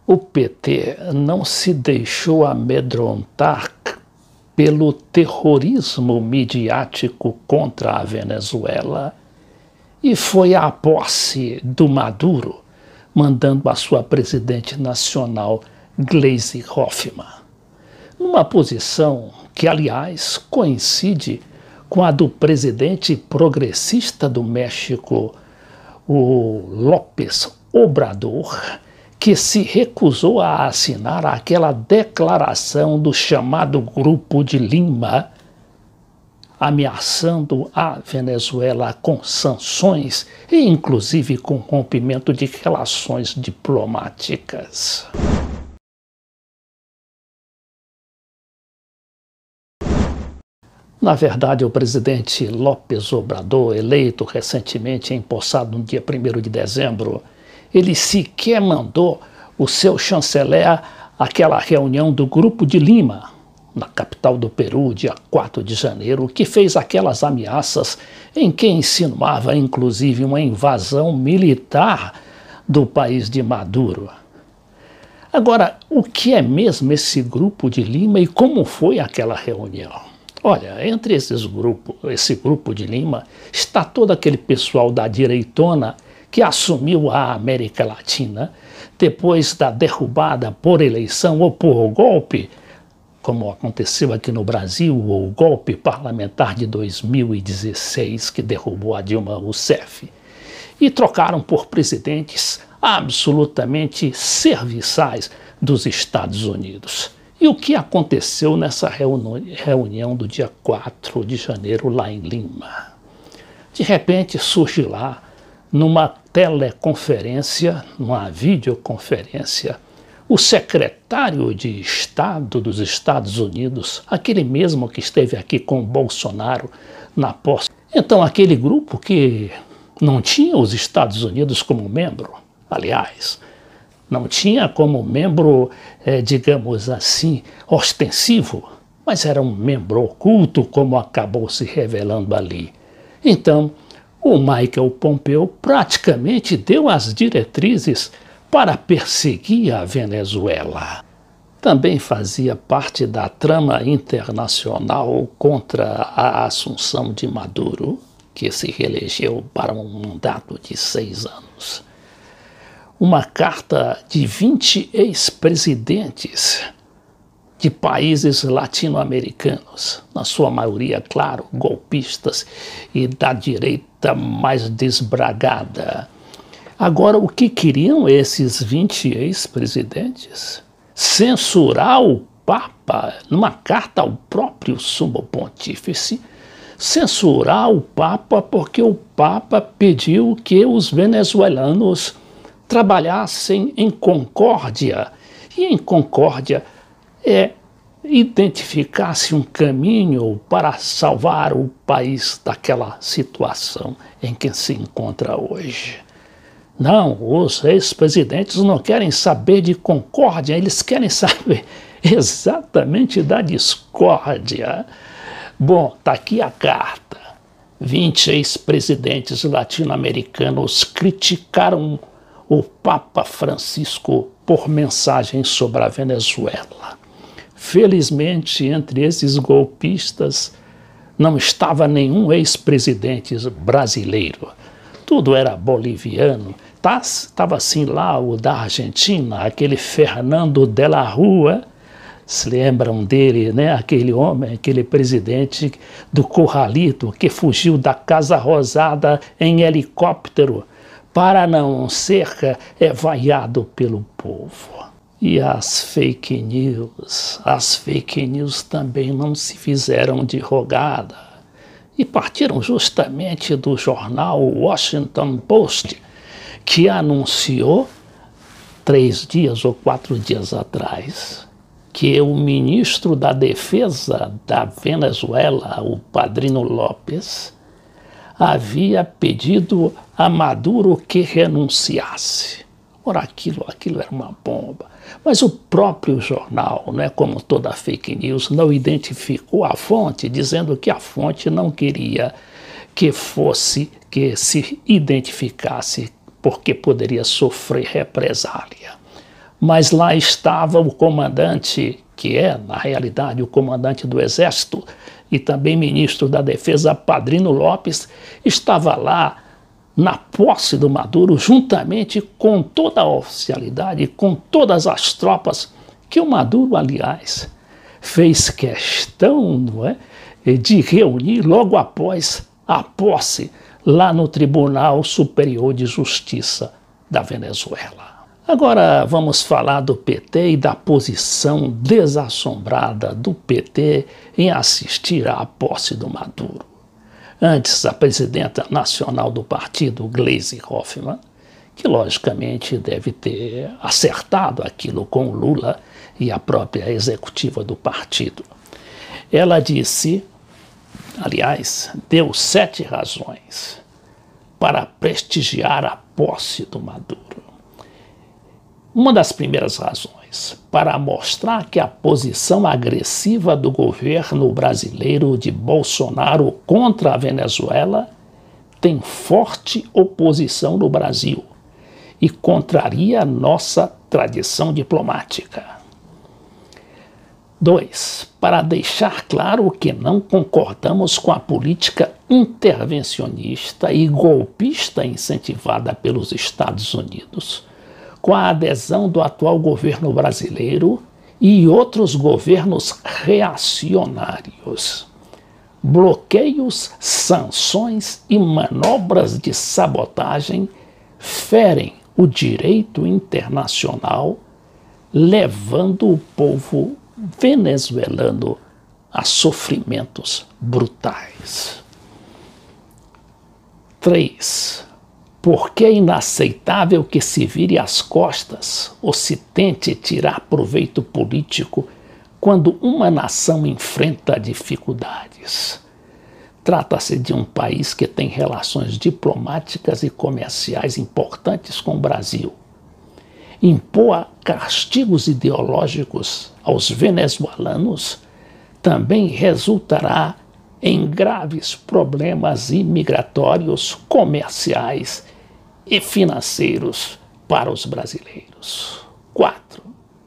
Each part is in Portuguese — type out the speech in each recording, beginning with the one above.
O PT não se deixou amedrontar pelo terrorismo midiático contra a Venezuela e foi à posse do Maduro, mandando a sua presidente nacional, Gleisi Hoffmann, numa posição que, aliás, coincide com a do presidente progressista do México, o López Obrador, que se recusou a assinar aquela declaração do chamado Grupo de Lima, ameaçando a Venezuela com sanções e inclusive com rompimento de relações diplomáticas. Na verdade, o presidente López Obrador, eleito recentemente, empossado no dia 1º de dezembro, ele sequer mandou o seu chanceler àquela reunião do Grupo de Lima, na capital do Peru, dia 4 de janeiro, que fez aquelas ameaças em que insinuava, inclusive, uma invasão militar do país de Maduro. Agora, o que é mesmo esse Grupo de Lima e como foi aquela reunião? Olha, entre esse grupo de Lima, está todo aquele pessoal da direitona que assumiu a América Latina depois da derrubada por eleição ou por golpe, como aconteceu aqui no Brasil, o golpe parlamentar de 2016 que derrubou a Dilma Rousseff, e trocaram por presidentes absolutamente serviçais dos Estados Unidos. E o que aconteceu nessa reunião do dia 4 de janeiro lá em Lima? De repente surge lá, numa teleconferência, numa videoconferência, o secretário de Estado dos Estados Unidos, aquele mesmo que esteve aqui com o Bolsonaro na posse. Então, aquele grupo que não tinha os Estados Unidos como membro, aliás, não tinha como membro, digamos assim, ostensivo, mas era um membro oculto, como acabou se revelando ali. Então, o Michael Pompeo praticamente deu as diretrizes para perseguir a Venezuela. Também fazia parte da trama internacional contra a assunção de Maduro, que se reelegeu para um mandato de 6 anos. Uma carta de 20 ex-presidentes de países latino-americanos, na sua maioria, claro, golpistas e da direita mais desbragada. Agora, o que queriam esses 20 ex-presidentes? Censurar o Papa, numa carta ao próprio Sumo Pontífice, censurar o Papa porque o Papa pediu que os venezuelanos trabalhassem em concórdia, e em concórdia identificasse um caminho para salvar o país daquela situação em que se encontra hoje. Não, os ex-presidentes não querem saber de concórdia, eles querem saber exatamente da discórdia. Bom, está aqui a carta. 20 ex-presidentes latino-americanos criticaram o Papa Francisco por mensagens sobre a Venezuela. Felizmente, entre esses golpistas, não estava nenhum ex-presidente brasileiro. Tudo era boliviano. Estava assim lá o da Argentina, aquele Fernando de la Rúa, se lembram dele, né? Aquele homem, aquele presidente do Corralito, que fugiu da Casa Rosada em helicóptero para não ser vaiado pelo povo. E as fake news também não se fizeram de rogada e partiram justamente do jornal Washington Post, que anunciou 3 dias ou 4 dias atrás que o ministro da Defesa da Venezuela, o Padrino López, havia pedido a Maduro que renunciasse. Ora, aquilo era uma bomba. Mas o próprio jornal, né, como toda fake news, não identificou a fonte, dizendo que a fonte não queria que se identificasse, porque poderia sofrer represália. mas lá estava o comandante, que é, na realidade, o comandante do Exército e também ministro da Defesa, Padrino Lopes, estava lá na posse do Maduro, juntamente com toda a oficialidade, com todas as tropas, que o Maduro, aliás, fez questão, não é, de reunir logo após a posse lá no Tribunal Superior de Justiça da Venezuela. Agora vamos falar do PT e da posição desassombrada do PT em assistir à posse do Maduro. Antes, a presidenta nacional do partido, Gleisi Hoffmann, que logicamente deve ter acertado aquilo com Lula e a própria executiva do partido. Ela disse, aliás, deu 7 razões para prestigiar a posse do Maduro. Uma das primeiras razões, para mostrar que a posição agressiva do governo brasileiro de Bolsonaro contra a Venezuela tem forte oposição no Brasil e contraria a nossa tradição diplomática. 2. Para deixar claro que não concordamos com a política intervencionista e golpista incentivada pelos Estados Unidos, com a adesão do atual governo brasileiro e outros governos reacionários. Bloqueios, sanções e manobras de sabotagem ferem o direito internacional, levando o povo venezuelano a sofrimentos brutais. 3. Porque é inaceitável que se vire as costas ou se tente tirar proveito político quando uma nação enfrenta dificuldades. Trata-se de um país que tem relações diplomáticas e comerciais importantes com o Brasil. Impor castigos ideológicos aos venezuelanos também resultará em graves problemas imigratórios, comerciais e financeiros para os brasileiros. 4.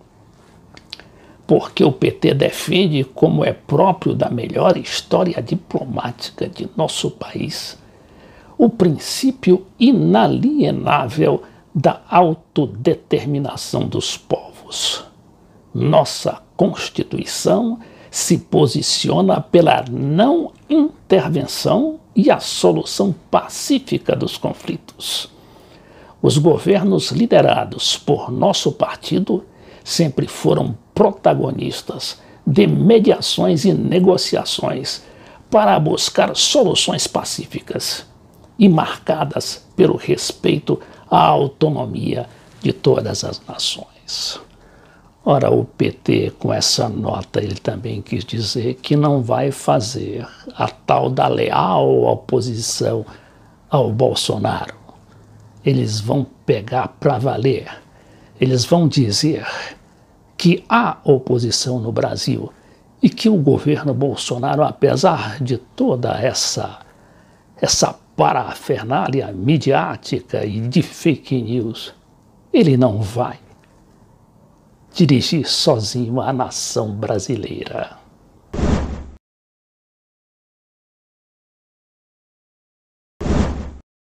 Porque o PT defende, como é próprio da melhor história diplomática de nosso país, o princípio inalienável da autodeterminação dos povos. Nossa Constituição se posiciona pela não intervenção e a solução pacífica dos conflitos. Os governos liderados por nosso partido sempre foram protagonistas de mediações e negociações para buscar soluções pacíficas e marcadas pelo respeito à autonomia de todas as nações. Ora, o PT, com essa nota, ele também quis dizer que não vai fazer a tal da leal oposição ao Bolsonaro. Eles vão pegar para valer. Eles vão dizer que há oposição no Brasil e que o governo Bolsonaro, apesar de toda essa parafernália midiática e de fake news, ele não vai dirigir sozinho a nação brasileira.